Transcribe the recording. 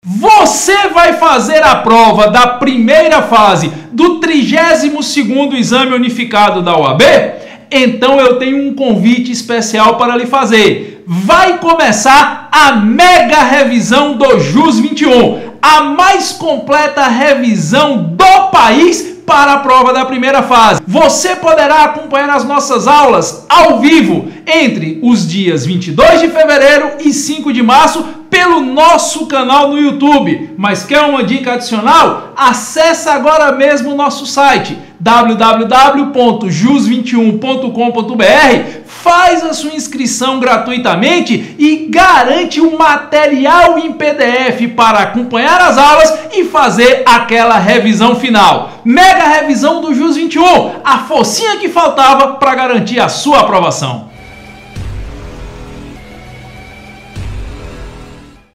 Você vai fazer a prova da primeira fase do 32º Exame Unificado da OAB? Então eu tenho um convite especial para lhe fazer. Vai começar a mega revisão do JUS 21, a mais completa revisão do país para a prova da primeira fase. Você poderá acompanhar as nossas aulas ao vivo entre os dias 22 de fevereiro e 5 de março pelo nosso canal no YouTube. Mas quer uma dica adicional? Acesse agora mesmo o nosso site www.jus21.com.br, faz a sua inscrição gratuitamente e garante um material em PDF para acompanhar as aulas e fazer aquela revisão final. Mega revisão do JUS 21, a forcinha que faltava para garantir a sua aprovação.